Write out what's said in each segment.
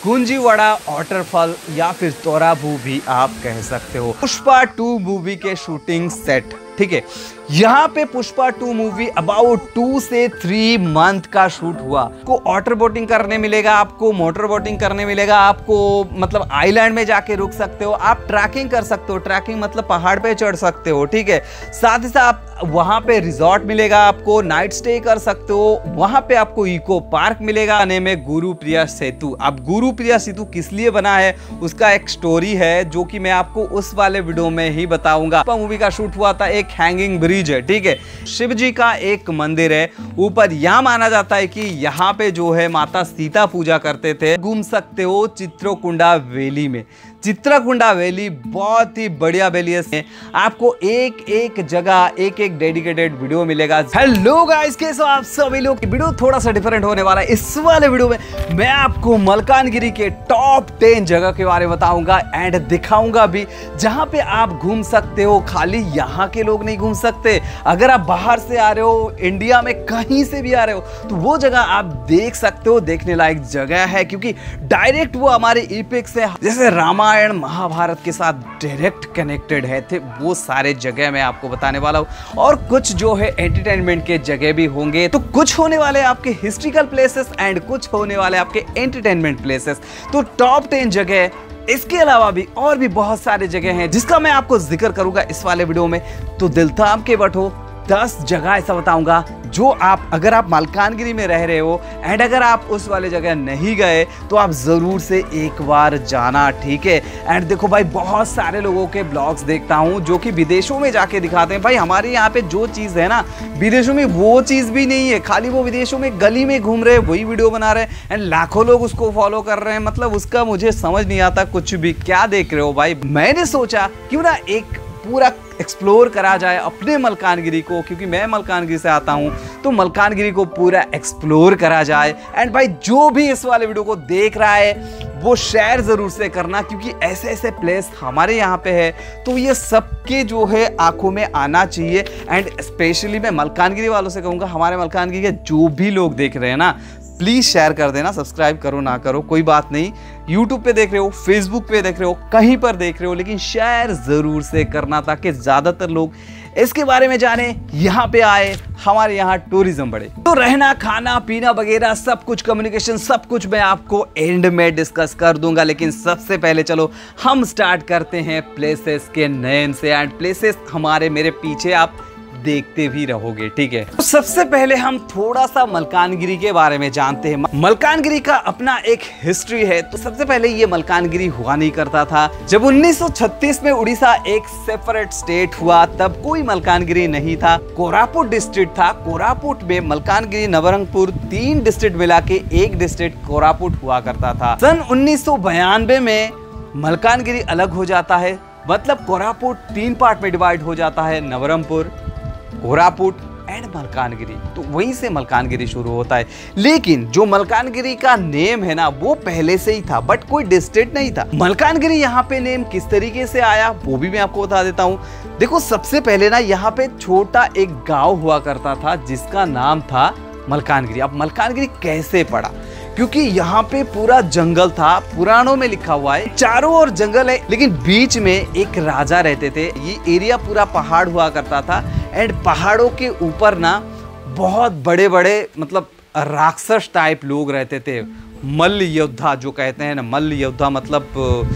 कुंजीवाड़ा waterfall या फिर तोराबू भी आप कह सकते हो। पुष्पा 2 मूवी के शूटिंग सेट, ठीक है। यहाँ पे पुष्पा 2 मूवी अबाउट 2 से 3 मंथ का शूट हुआ। आपको वाटर बोटिंग करने मिलेगा, आपको मोटर बोटिंग करने मिलेगा, आपको मतलब आइलैंड में जाके रुक सकते हो, आप ट्रैकिंग कर सकते हो, ट्रैकिंग मतलब पहाड़ पे चढ़ सकते हो, ठीक है। साथ ही साथ वहां पे रिजॉर्ट मिलेगा, आपको नाइट स्टे कर सकते हो, वहां पे आपको इको पार्क मिलेगा। आने में गुरुप्रिया सेतु, अब गुरुप्रिया सेतु किस लिए बना है उसका एक स्टोरी है जो कि मैं आपको उस वाले वीडियो में ही बताऊंगा। मूवी का शूट हुआ था, एक हैंगिंग ब्रिज है, ठीक है। शिव जी का एक मंदिर है ऊपर, यह माना जाता है कि यहाँ पे जो है माता सीता पूजा करते थे। घूम सकते हो चित्रकुंडा वैली में। चित्रकुंडा वैली बहुत ही बढ़िया वैली है, आपको एक एक जगह एक एक डेडिकेटेड वीडियो मिलेगा। हेलो गाइस, कैसे हो आप सभी लोग। वीडियो थोड़ा सा डिफरेंट होने वाला है। इस वाले वीडियो में मैं आपको मलकानगिरी के टॉप 10 जगह के बारे में बताऊंगा एंड दिखाऊंगा भी जहां पे आप घूम सकते हो। खाली यहाँ के लोग नहीं घूम सकते, अगर आप बाहर से आ रहे हो, इंडिया में कहीं से भी आ रहे हो, तो वो जगह आप देख सकते हो। देखने लायक जगह है क्योंकि डायरेक्ट वो हमारे इपिक्स है, जैसे रामायण महाभारत के साथ डायरेक्ट कनेक्टेड है थे। वो सारे जगह मैं आपको बताने वाला हूं और कुछ जो है एंटरटेनमेंट के जगह भी होंगे। तो कुछ होने वाले आपके हिस्ट्रिकल प्लेसेस एंड कुछ होने वाले आपके एंटरटेनमेंट प्लेसेस। तो टॉप 10 जगह, इसके अलावा भी और भी बहुत सारे जगह हैं जिसका मैं आपको जिक्र करूंगा इस वाले वीडियो में। तो दिल थाम के बैठो, 10 जगह ऐसा बताऊंगा जो आप, अगर आप मलकानगिरी में रह रहे हो एंड अगर आप उस वाले जगह नहीं गए तो आप जरूर से एक बार जाना, ठीक है। एंड देखो भाई, बहुत सारे लोगों के ब्लॉग्स देखता हूं जो कि विदेशों में जाके दिखाते हैं। भाई हमारे यहाँ पे जो चीज़ है ना, विदेशों में वो चीज़ भी नहीं है। खाली वो विदेशों में गली में घूम रहे हैं, वही वीडियो बना रहे हैं एंड लाखों लोग उसको फॉलो कर रहे हैं। मतलब उसका मुझे समझ नहीं आता कुछ भी। क्या देख रहे हो भाई। मैंने सोचा क्यों ना एक पूरा एक्सप्लोर करा जाए अपने मलकानगिरी को, क्योंकि मैं मलकानगिरी से आता हूं, तो मलकानगिरी को पूरा एक्सप्लोर करा जाए। एंड भाई जो भी इस वाले वीडियो को देख रहा है वो शेयर जरूर से करना, क्योंकि ऐसे ऐसे प्लेस हमारे यहाँ पे है तो ये सबके जो है आंखों में आना चाहिए। एंड स्पेशली मैं मलकानगिरी वालों से कहूँगा, हमारे मलकानगिरी के जो भी लोग देख रहे हैं ना, प्लीज़ शेयर कर देना। सब्सक्राइब करो ना करो कोई बात नहीं, यूट्यूब पे देख रहे हो, फेसबुक पे देख रहे हो, कहीं पर देख रहे हो, लेकिन शेयर ज़रूर से करना ताकि ज़्यादातर लोग इसके बारे में जाने, यहाँ पे आए, हमारे यहाँ टूरिज्म बढ़े। तो रहना, खाना पीना वगैरह सब कुछ, कम्युनिकेशन सब कुछ मैं आपको एंड में डिस्कस कर दूंगा। लेकिन सबसे पहले चलो हम स्टार्ट करते हैं प्लेसेस के नेम से। एंड प्लेसेस हमारे मेरे पीछे आप देखते भी रहोगे, ठीक है। तो सबसे पहले हम थोड़ा सा मलकानगिरी के बारे में जानते हैं। मलकानगिरी का अपना एक हिस्ट्री है। तो सबसे पहले ये मलकानगिरी हुआ नहीं करता था। जब 1936 में उड़ीसा एक सेपरेट स्टेट हुआ तब कोई मलकानगिरी नहीं था। कोरापुट डिस्ट्रिक्ट था। कोरापुट में मलकानगिरी, नवरंगपुर 3 डिस्ट्रिक्ट मिला के एक डिस्ट्रिक्ट कोरापुट हुआ करता था। सन 1992 में मलकानगिरी अलग हो जाता है, मतलब कोरापुट 3 पार्ट में डिवाइड हो जाता है, नवरंगपुर, कोरापुट एंड मलकानगिरी। तो वहीं से मलकानगिरी शुरू होता है। लेकिन जो मलकानगिरी का नेम है ना, वो पहले से ही था, बट कोई डिस्ट्रिक्ट नहीं था। मलकानगिरी यहाँ पे नेम किस तरीके से आया वो भी मैं आपको बता देता हूँ। देखो, सबसे पहले ना यहाँ पे छोटा एक गांव हुआ करता था जिसका नाम था मलकानगिरी। अब मलकानगिरी कैसे पड़ा, क्योंकि यहाँ पे पूरा जंगल था, पुराणों में लिखा हुआ है चारों ओर जंगल है, लेकिन बीच में एक राजा रहते थे। ये एरिया पूरा पहाड़ हुआ करता था एंड पहाड़ों के ऊपर ना बहुत बड़े बड़े मतलब राक्षस टाइप लोग रहते थे। मल्ल योद्धा जो कहते हैं ना, मल्ल योद्धा मतलब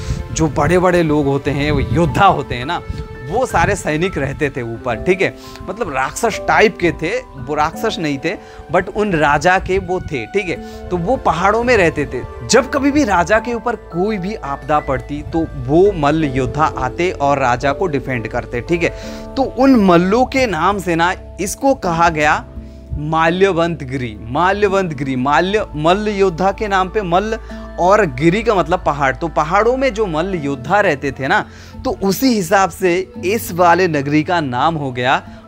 जो बड़े बड़े लोग होते हैं, वो योद्धा होते हैं ना, वो सारे सैनिक रहते थे ऊपर, ठीक है। मतलब राक्षस टाइप के थे, वो राक्षस नहीं थे बट उन राजा के वो थे, ठीक है। तो वो पहाड़ों में रहते थे। जब कभी भी राजा के ऊपर कोई भी आपदा पड़ती तो वो मल्ल योद्धा आते और राजा को डिफेंड करते, ठीक है। तो उन मल्लों के नाम से ना इसको कहा गया माल्यवंतगिरी। माल्यवंतगिरी, मल्ल योद्धा के नाम पे, मल्ल और गिरी का मतलब पहाड़। तो पहाड़ों में जो मल्ल योद्धा रहते थे ना, तो उसी हिसाब से इस वाले नगरी का नाम हो गया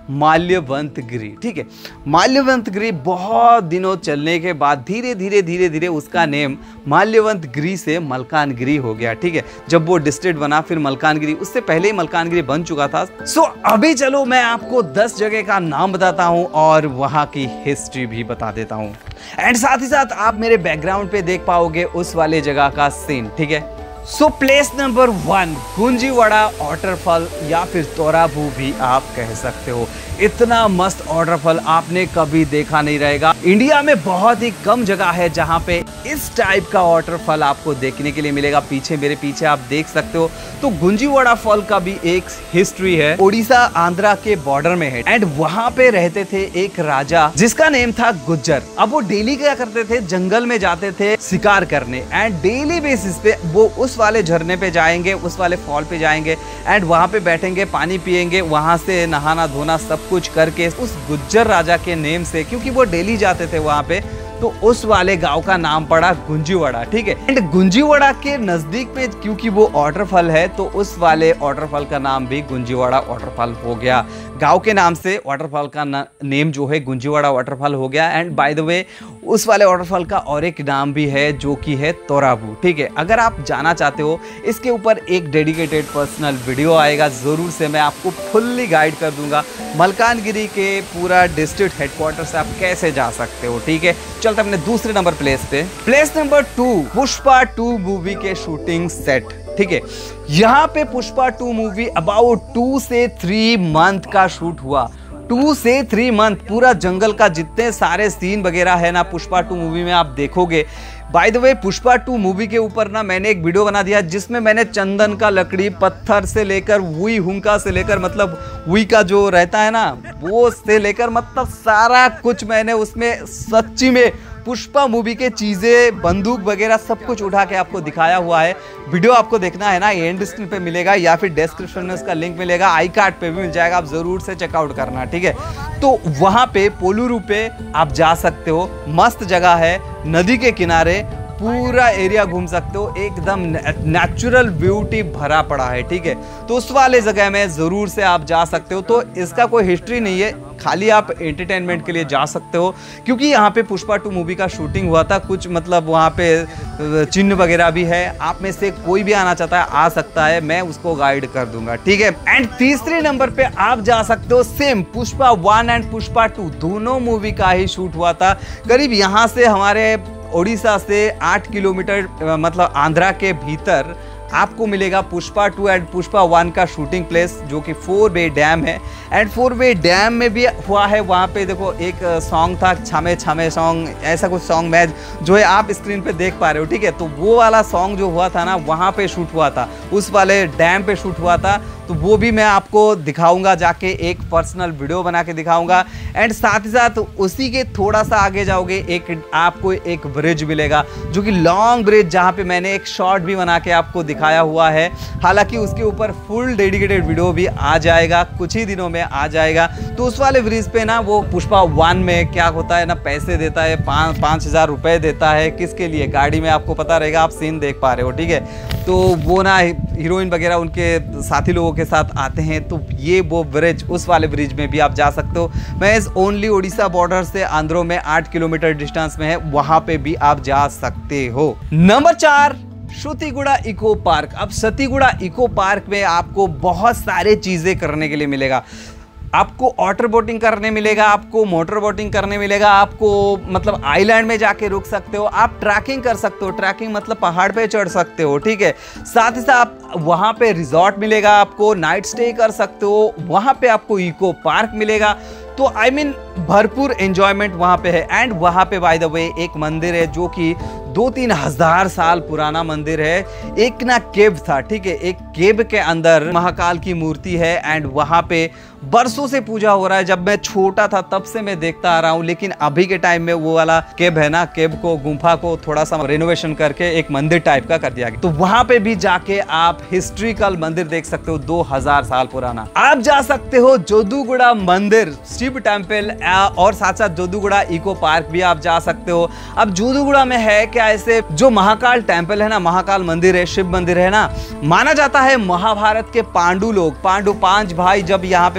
माल्यवंत गिरी। ठीक है, माल्यवंत गिरी बहुत दिनों चलने के बाद धीरे धीरे उसका नेम माल्यवंत गिरी से मलकानगिरी हो गया। ठीक है, जब वो डिस्ट्रिक्ट बना फिर मलकानगिरी, उससे पहले ही मलकानगिरी बन चुका था। सो अभी चलो मैं आपको 10 जगह का नाम बताता हूँ और वहाँ की हिस्ट्री भी बता देता हूँ, एंड साथ ही साथ आप मेरे बैकग्राउंड पे देख पाओगे उस वाले जगह का सीन। ठीक है, so place number 1 Gunjiwada waterfall या फिर तोराबू भी आप कह सकते हो। इतना मस्त वाटरफॉल आपने कभी देखा नहीं रहेगा। इंडिया में बहुत ही कम जगह है जहां पे इस टाइप का वाटरफॉल आपको देखने के लिए मिलेगा। पीछे मेरे पीछे आप देख सकते हो। तो गुंजीवाड़ा फॉल का भी एक हिस्ट्री है, उड़ीसा आंध्रा के बॉर्डर में है, एंड वहां पे रहते थे एक राजा जिसका नेम था गुज्जर। अब वो डेली क्या करते थे, जंगल में जाते थे शिकार करने, एंड डेली बेसिस पे वो उस वाले झरने पे जाएंगे, उस वाले फॉल पे जाएंगे, एंड वहां पे बैठेंगे, पानी पिएंगे, वहां से नहाना धोना सब कुछ करके उस गुज्जर राजा के नेम से, क्योंकि वो डेली जाते थे वहां पे, तो उस वाले गांव का नाम पड़ा गुंजीवाड़ा। ठीक है, एंड गुंजीवाड़ा के नजदीक में क्योंकि वो वाटरफॉल है तो उस वाले वाटरफॉल का नाम भी गुंजीवाड़ा वाटरफॉल हो गया। गांव के नाम से वाटरफॉल का नेम जो है गुंजीवाड़ा वाटरफॉल हो गया। एंड बाय द वे उस वाले वाटरफॉल का और एक नाम भी है जो कि है तोराबू। ठीक है, अगर आप जाना चाहते हो इसके ऊपर एक डेडिकेटेड पर्सनल वीडियो आएगा, जरूर से मैं आपको फुल्ली गाइड कर दूंगा मलकानगिरी के पूरा डिस्ट्रिक्ट हेडक्वार्टर से आप कैसे जा सकते हो। ठीक है, चलते अपने दूसरे नंबर प्लेस पे। प्लेस नंबर 2 पुष्पा 2 मूवी के शूटिंग सेट। ठीक है, यहाँ पे पुष्पा 2 मूवी अबाउट 2 से 3 मंथ का शूट हुआ। 2 से 3 मंथ पूरा जंगल का जितने सारे सीन वगैरह है ना पुष्पा 2 मूवी में आप देखोगे। By the way Pushpa 2 movie के ऊपर ना मैंने एक वीडियो बना दिया जिसमें मैंने चंदन का लकड़ी, पत्थर से लेकर वुई हुंका से लेकर, मतलब वुई का जो रहता है ना वो से लेकर, मतलब सारा कुछ मैंने उसमें सच्ची में पुष्पा मूवी के चीजें, बंदूक वगैरह सब कुछ उठा के आपको दिखाया हुआ है। वीडियो आपको देखना है ना, एंड स्क्रीन पे मिलेगा या फिर डिस्क्रिप्शन में उसका लिंक मिलेगा, आई कार्ड पे भी मिल जाएगा, आप जरूर से चेकआउट करना। ठीक है, तो वहां पे पोलुरु पे आप जा सकते हो, मस्त जगह है, नदी के किनारे पूरा एरिया घूम सकते हो, एकदम नेचुरल ब्यूटी भरा पड़ा है। ठीक है, तो उस वाले जगह में जरूर से आप जा सकते हो। तो इसका कोई हिस्ट्री नहीं है, खाली आप एंटरटेनमेंट के लिए जा सकते हो, क्योंकि यहाँ पे पुष्पा 2 मूवी का शूटिंग हुआ था। कुछ मतलब वहाँ पे चिन्ह वगैरह भी है, आप में से कोई भी आना चाहता है आ सकता है, मैं उसको गाइड कर दूंगा। ठीक है, एंड तीसरे नंबर पे आप जा सकते हो, सेम पुष्पा 1 एंड पुष्पा 2 दोनों मूवी का ही शूट हुआ था। करीब यहाँ से हमारे उड़ीसा से 8 किलोमीटर मतलब आंध्रा के भीतर आपको मिलेगा पुष्पा 2 एंड पुष्पा 1 का शूटिंग प्लेस, जो कि 4 वे डैम है। एंड 4 वे डैम में भी हुआ है। वहाँ पे देखो एक सॉन्ग था, छामे छामे सॉन्ग, ऐसा कुछ सॉन्ग मैं जो है आप स्क्रीन पे देख पा रहे हो। ठीक है, तो वो वाला सॉन्ग जो हुआ था ना वहाँ पे शूट हुआ था, उस वाले डैम पे शूट हुआ था। तो वो भी मैं आपको दिखाऊंगा, जाके एक पर्सनल वीडियो बना के दिखाऊंगा। एंड साथ ही साथ उसी के थोड़ा सा आगे जाओगे एक आपको एक ब्रिज मिलेगा, जो कि लॉन्ग ब्रिज, जहाँ पे मैंने एक शॉर्ट भी बना के आपको दिखाया हुआ है। हालांकि उसके ऊपर फुल डेडिकेटेड वीडियो भी आ जाएगा, कुछ ही दिनों में आ जाएगा। तो उस वाले ब्रिज पे ना वो पुष्पा 1 में क्या होता है ना, पैसे देता है, 5,000 रुपए देता है। किसके लिए? गाड़ी में, आपको पता रहेगा, आप सीन देख पा रहे हो। ठीक है, तो वो ना हीरोइन वगैरह उनके साथी लोगों के साथ आते हैं। तो ये वो ब्रिज, उस वाले ब्रिज में भी आप जा सकते हो। मैं इस ओनली उड़ीसा बॉर्डर से आंध्र में 8 किलोमीटर डिस्टेंस में है, वहां पे भी आप जा सकते हो। Number 4 Satiguda eco park. अब सतीगुड़ा इको पार्क में आपको बहुत सारे चीजें करने के लिए मिलेगा। आपको वाटर बोटिंग करने मिलेगा, आपको मोटर बोटिंग करने मिलेगा, आपको मतलब आइलैंड में जाके रुक सकते हो, आप ट्रैकिंग कर सकते हो, ट्रैकिंग मतलब पहाड़ पे चढ़ सकते हो। ठीक है, साथ ही साथ वहाँ पे रिजॉर्ट मिलेगा, आपको नाइट स्टे कर सकते हो, वहाँ पे आपको इको पार्क मिलेगा। तो आई मीन भरपूर एंजॉयमेंट वहाँ पे है। एंड वहाँ पे बाय द वे एक मंदिर है जो कि 2-3 हजार साल पुराना मंदिर है। एक ना केव था, ठीक है, एक केव के अंदर महाकाल की मूर्ति है। एंड वहाँ पे बरसों से पूजा हो रहा है। जब मैं छोटा था तब से मैं देखता आ रहा हूँ, लेकिन अभी के टाइम में वो वाला केव है ना, केव को, गुफा को थोड़ा सा रेनोवेशन करके एक मंदिर टाइप का कर दिया गया। तो वहाँ पे भी जाके आप हिस्ट्रिकल मंदिर देख सकते हो, 2000 साल पुराना। आप जा सकते हो जोदुगुड़ा मंदिर, शिव टेम्पल, और साथ साथ जोदुगुड़ा इको पार्क भी आप जा सकते हो। अब जोदुगुड़ा में है क्या, ऐसे जो महाकाल टेम्पल है ना, महाकाल मंदिर है, शिव मंदिर है ना, माना जाता है महाभारत के पांडु लोग, पांडु 5 भाई जब यहाँ पे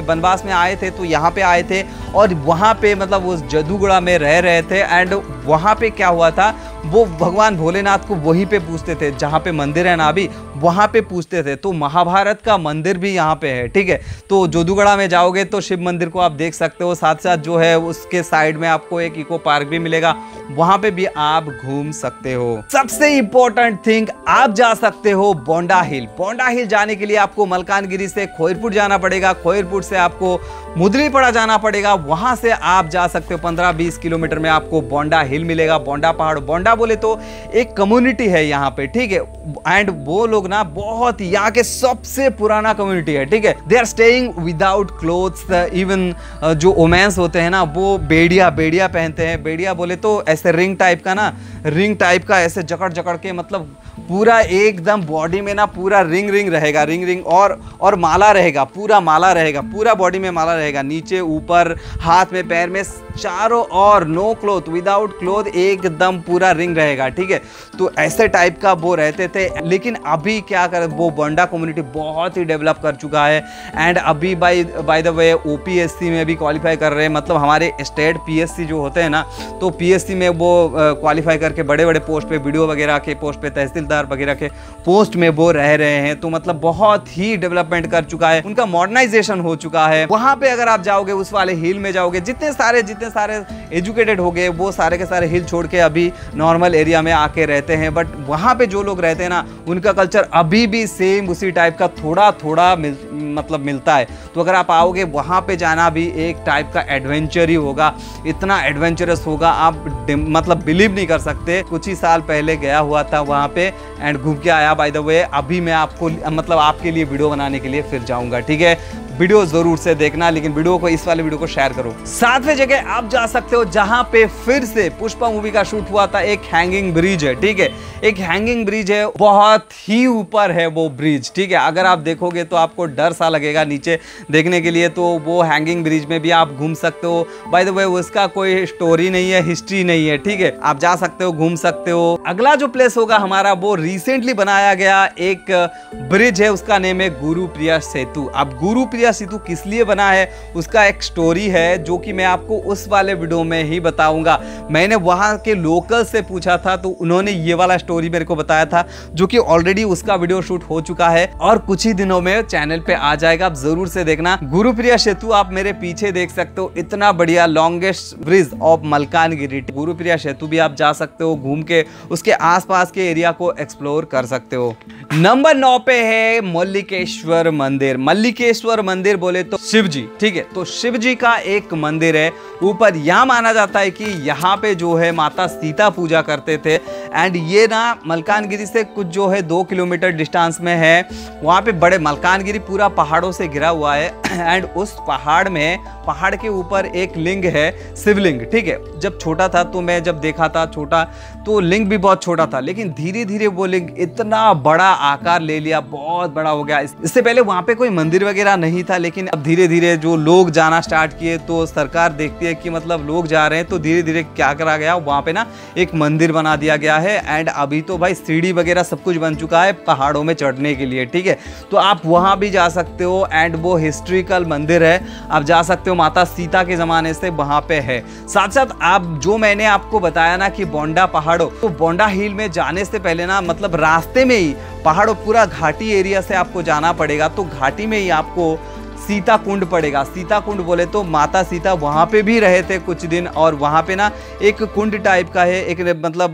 वनवास में आए थे तो यहाँ पे आए थे और वहाँ पे मतलब उस जदूगढ़ा में रह रहे थे। एंड वहाँ पे क्या हुआ था, वो भगवान भोलेनाथ को वहीं पे पूजते थे जहाँ पे मंदिर है ना अभी, वहाँ पे पूजते थे। तो महाभारत का मंदिर भी यहाँ पे है, ठीक है। तो जदूगढ़ा में जाओगे तो शिव मंदिर को आप देख सकते हो, साथ साथ जो है उसके साइड में आपको एक इको पार्क भी मिलेगा, वहाँ पे भी आप घूम सकते हो। सबसे इंपॉर्टेंट थिंग, आप जा सकते हो बोंडा हिल। बोंडा हिल जाने के लिए आपको मलकानगिरी से खोइरपुर जाना पड़ेगा, खोइरपुर से आपको मुदलीपड़ा जाना पड़ेगा, वहां से आप जा सकते हो 15-20 किलोमीटर में आपको बोंडा हिल मिलेगा। बोंडा पहाड़, बोंडा बोले तो एक कम्युनिटी है यहाँ पे, ठीक है। एंड वो लोग ना बहुत यहाँ के सबसे पुराना कम्युनिटी है, ठीक है। They are staying without clothes. Even जो वोमेन्स होते हैं ना वो बेड़िया पहनते हैं। बेड़िया बोले तो ऐसे रिंग टाइप का ना, रिंग टाइप का ऐसे जकड़ के मतलब पूरा एकदम बॉडी में ना पूरा रिंग रहेगा, रिंग और माला रहेगा, पूरा माला रहेगा, पूरा बॉडी में माला रहेगा, नीचे ऊपर हाथ में पैर में चारों और नो क्लोथ, विदाउट क्लोथ एकदम पूरा रिंग रहेगा, ठीक है। तो ऐसे टाइप का वो रहते थे। लेकिन अभी क्या कर, वो बोंडा कम्युनिटी बहुत ही डेवलप कर चुका है। एंड अभी बाय द वे OPSC में भी क्वालिफाई कर रहे हैं, मतलब हमारे स्टेट PSC जो होते हैं ना, तो PSC में वो क्वालिफाई करके बड़े पोस्ट पे, वीडियो वगैरह के पोस्ट पे, तहसीलदार वगैरह के पोस्ट में वो रह रहे हैं। तो मतलब बहुत ही डेवलपमेंट कर चुका है, उनका मॉडर्नाइजेशन हो चुका है। वहां पे अगर आप जाओगे, उस वाले हिल में जाओगे, जितने सारे एजुकेटेड हो गए वो सारे के सारे हिल छोड़ के अभी नॉर्मल एरिया में आके रहते हैं। बट वहां पे जो लोग रहते हैं ना, उनका कल्चर अभी भी सेम उसी टाइप का थोड़ा मतलब मिलता है। तो अगर आप आओगे वहां पे, जाना भी एक टाइप का एडवेंचर ही होगा, इतना एडवेंचरस होगा आप मतलब बिलीव नहीं कर सकते। कुछ ही साल पहले गया हुआ था वहां पे एंड घूम के आया। बाय द वे अभी मैं आपको मतलब आपके लिए वीडियो बनाने के लिए फिर जाऊंगा, ठीक है। वीडियो जरूर से देखना, लेकिन वीडियो को, इस वाले वीडियो को शेयर करो। सातवें जगह आप जा सकते हो जहां पे फिर से पुष्पा मूवी का शूट हुआ था, एक हैंगिंग ब्रिज है, ठीक है। एक हैंगिंग ब्रिज है, बहुत ही ऊपर है वो ब्रिज, ठीक है। अगर आप देखोगे तो आपको डर सा लगेगा नीचे देखने के लिए। तो वो हैंगिंग ब्रिज में भी आप घूम सकते हो। बाय द वे उसका कोई स्टोरी नहीं है, हिस्ट्री नहीं है, ठीक है। आप जा सकते हो, घूम सकते हो। अगला जो प्लेस होगा हमारा, वो रिसेंटली बनाया गया एक ब्रिज है, उसका नेम है गुरुप्रिया सेतु। अब गुरुप्रिया सेतु किस लिए बना है, उसका एक स्टोरी है जो कि मैं आपको उस वाले वीडियो में ही बताऊंगा। मैंने वहां के लोकल से पूछा था तो उन्होंने ये वाला स्टोरी मेरे को बताया था, जो कि ऑलरेडी उसका वीडियो शूट हो चुका है और कुछ ही दिनों में चैनल पे आ जाएगा, आप जरूर से देखना। गुरुप्रिया सेतु आप मेरे पीछे देख सकते हो, इतना बढ़िया longest bridge of Malkangiri. Gurupriya Setu भी आप जा सकते हो, घूम के उसके आसपास के एरिया को एक्सप्लोर कर सकते हो। नंबर 9 पे है मल्लिकेश्वर मंदिर। मल्लिकेश्वर मंदिर बोले तो शिव जी, ठीक है। तो शिव जी का एक मंदिर है ऊपर। यहाँ माना जाता है कि यहाँ पे जो है माता सीता पूजा करते थे। एंड ये ना मलकानगिरी से कुछ जो है 2 किलोमीटर डिस्टेंस में है। वहाँ पे बड़े, मलकानगिरी पूरा पहाड़ों से घिरा हुआ है। एंड उस पहाड़ में, पहाड़ के ऊपर एक लिंग है, शिवलिंग, ठीक है। जब छोटा था तो मैं जब देखा था छोटा, तो लिंग भी बहुत छोटा था, लेकिन धीरे धीरे वो लिंग इतना बड़ा आकार ले लिया, बहुत बड़ा हो गया। इससे पहले वहाँ पे कोई मंदिर वगैरह नहीं था, लेकिन अब धीरे धीरे जो लोग जाना स्टार्ट किए तो सरकार देखती है कि मतलब लोग जा रहे हैं, तो धीरे धीरे क्या करा गया, वहाँ पे ना एक मंदिर बना दिया गया है। एंड अभी तो भाई सीढ़ी वगैरह सब कुछ बन चुका है पहाड़ों में चढ़ने के लिए, ठीक है। तो आप वहाँ भी जा सकते हो। एंड वो हिस्ट्रिकल मंदिर है, आप जा सकते हो, माता सीता के जमाने से वहाँ पे है। साथ साथ आप जो मैंने आपको बताया ना कि बोंडा पहाड़ों, तो बोंडा हिल में जाने से पहले ना मतलब रास्ते में ही पहाड़ों, पूरा घाटी एरिया से आपको जाना पड़ेगा। तो घाटी में ही आपको सीता कुंड पड़ेगा। सीता कुंड बोले तो माता सीता वहाँ पे भी रहे थे कुछ दिन, और वहाँ पे ना एक कुंड टाइप का है, एक मतलब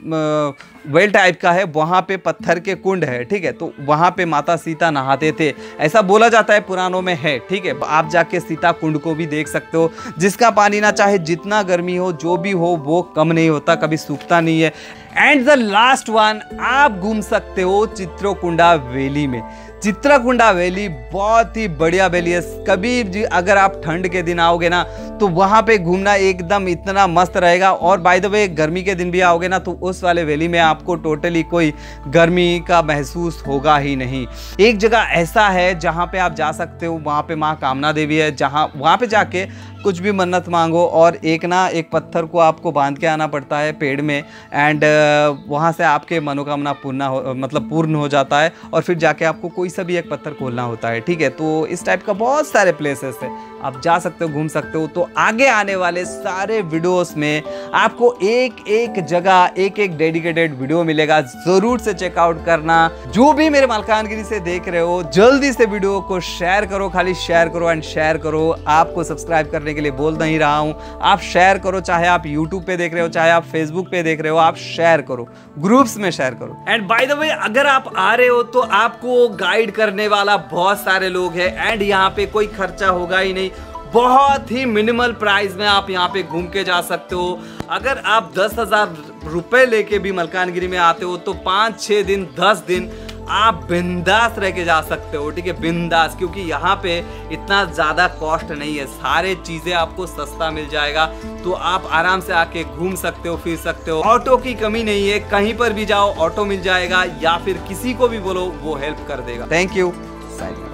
वेल टाइप का है, वहाँ पे पत्थर के कुंड है, ठीक है। तो वहाँ पे माता सीता नहाते थे, ऐसा बोला जाता है, पुराणों में है, ठीक है। आप जाके सीता कुंड को भी देख सकते हो, जिसका पानी ना चाहे जितना गर्मी हो, जो भी हो, वो कम नहीं होता, कभी सूखता नहीं है। एंड द लास्ट वन, आप घूम सकते हो चित्रकुंडा वैली में। चित्रकुंडा वैली बहुत ही बढ़िया वैली है। कभी अगर आप ठंड के दिन आओगे ना, तो वहाँ पे घूमना एकदम इतना मस्त रहेगा। और बाय द वे गर्मी के दिन भी आओगे ना, तो उस वाले वैली में आपको टोटली कोई गर्मी का महसूस होगा ही नहीं। एक जगह ऐसा है जहाँ पे आप जा सकते हो, वहाँ पे माँ कामना देवी है, जहाँ वहाँ पे जाके कुछ भी मन्नत मांगो और एक पत्थर को आपको बांध के आना पड़ता है पेड़ में, एंड वहाँ से आपके मनोकामना पूर्ण हो जाता है, और फिर जाके आपको कोई सा भी एक पत्थर खोलना होता है, ठीक है। तो इस टाइप का बहुत सारे प्लेसेस है, आप जा सकते हो, घूम सकते हो। तो आगे आने वाले सारे वीडियोस में आपको एक एक जगह एक एक डेडिकेटेड वीडियो मिलेगा, जरूर से चेकआउट करना। जो भी मेरे मालकानगिरी से देख रहे हो, जल्दी से वीडियो को शेयर करो, खाली शेयर करो एंड शेयर करो। आपको सब्सक्राइब करने के लिए बोल नहीं रहा हूं, आप शेयर करो, चाहे आप यूट्यूब पे देख रहे हो, चाहे आप फेसबुक पे देख रहे हो, आप शेयर करो, ग्रुप्स में शेयर करो। एंड बाय द वे, अगर आप आ रहे हो तो आपको गाइड करने वाला बहुत सारे लोग हैं, एंड यहाँ पे कोई खर्चा होगा ही नहीं, बहुत ही मिनिमल प्राइस में आप यहाँ पे घूम के जा सकते हो। अगर आप 10,000 रुपए लेके भी मलकानगिरी में आते हो तो 5-6 दिन 10 दिन आप बिंदास रह के जा सकते हो, ठीक है, बिंदास, क्योंकि यहाँ पे इतना ज़्यादा कॉस्ट नहीं है, सारे चीज़ें आपको सस्ता मिल जाएगा। तो आप आराम से आके घूम सकते हो, फिर सकते हो। ऑटो की कमी नहीं है, कहीं पर भी जाओ ऑटो मिल जाएगा, या फिर किसी को भी बोलो वो हेल्प कर देगा। Thank you.